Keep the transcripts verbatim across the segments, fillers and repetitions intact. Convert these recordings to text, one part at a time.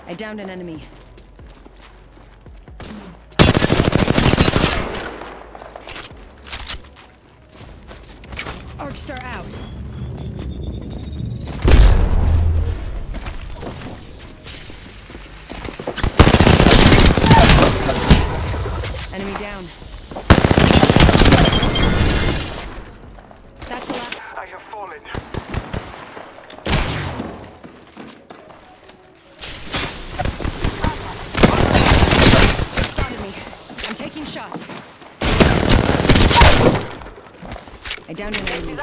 I downed an enemy. Arcstar out. Enemy down. That's the last. I have fallen. Spotted me. I'm taking shots. I downed an enemy.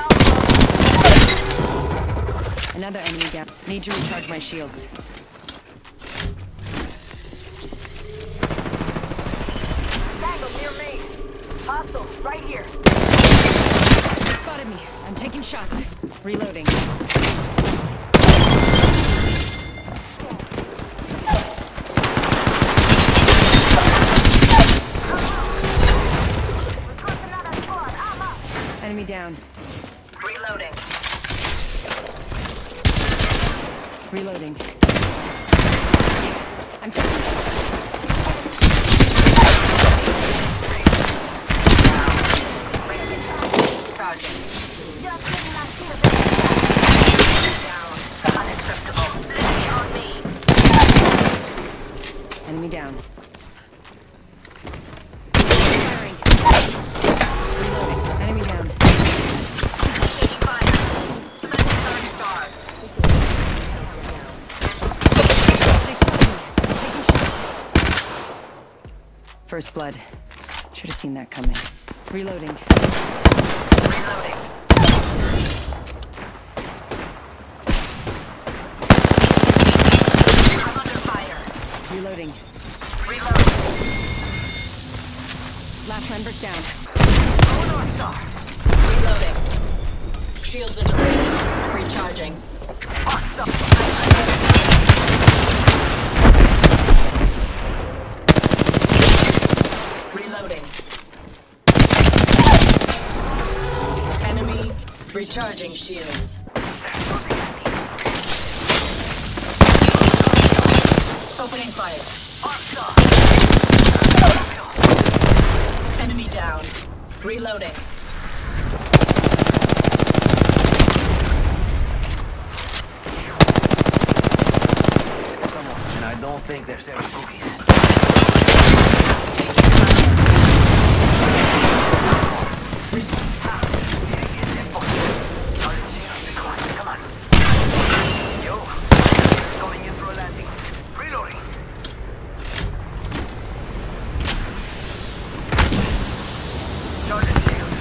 Another enemy down. Need to recharge my shields. Tango near me. Hostile, right here. They spotted me. I'm taking shots. Reloading. Enemy down. Reloading. Reloading. I'm taking Crouching. Down. Unacceptable. Enemy on me. enemy down. Firing. Reloading. Enemy down. Taking fire. Sending dark star. They spotted me. I'm taking shots. First blood. Should have seen that coming. Reloading. Reloading. I'm under fire. Reloading. Reloading. Last member's down. Go North Star. Reloading. Shields are depleted. Recharging. Awesome. Reloading. Enemy recharging shields. Opening fire. Enemy down. Reloading. Someone, and I don't think they're selling cookies. Come on. Yo, going in through a landing. Reloading. Charging shields.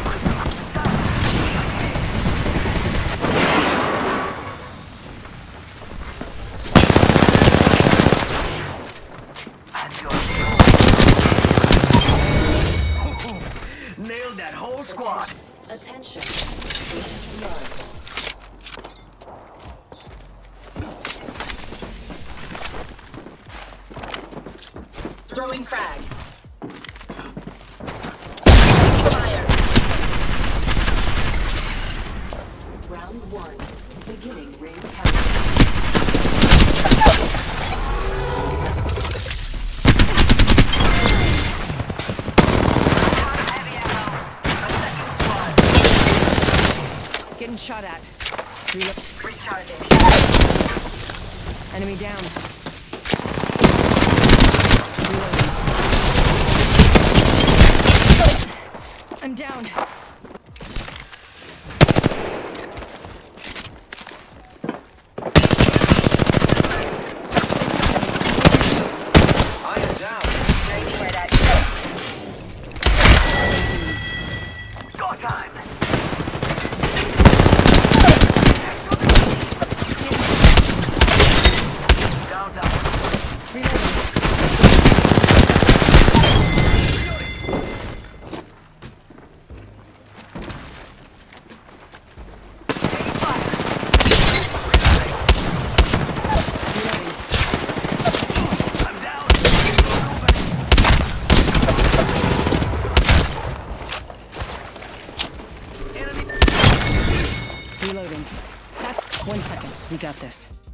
And your shield. Nailed that whole squad. Attention. Throwing frag. Taking fire. Round one. Beginning ring countdown. Heavy ammo. A second squad. Getting shot at. Reload. Recharging. Enemy down. Reloading. I'm down. I am down. Go time. Down, down. Reloading. I'm down. Enemy. Reloading. That's one second. We got this.